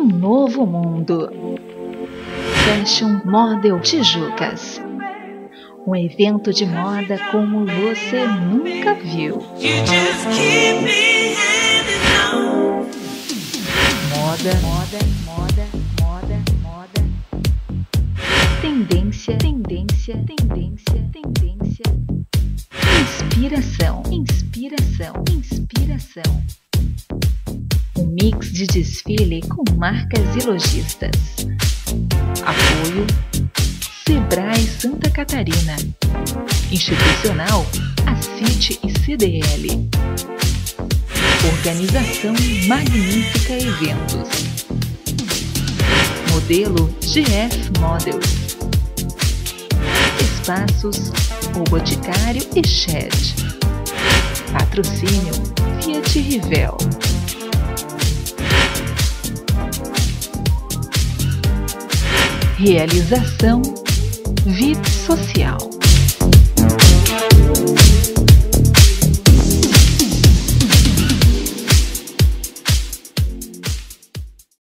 novo mundo. Fashion Model Tijucas. Um evento de moda como você nunca viu. Moda. Tendência. Inspiração. Um mix de desfile com marcas e lojistas. Apoio Sebrae Santa Catarina. Institucional ACIT e CDL. Organização Magnífica Eventos. Modelo GF Models. Espaços O Boticário e Shed. Patrocínio Fiat Rivel. Realização VIP Social.